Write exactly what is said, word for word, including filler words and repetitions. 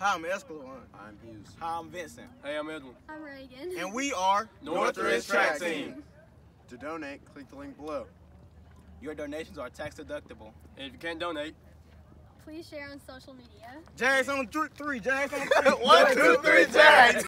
Hi, I'm Escalon. I'm Hughes. Hi, I'm Vincent. Hey, I'm Edwin. I'm Reagan. And we are Northridge Track Team. To donate, click the link below. Your donations are tax deductible. And if you can't donate, Please share on social media. Jags on th three. Jags on three. One, two, three, Jags.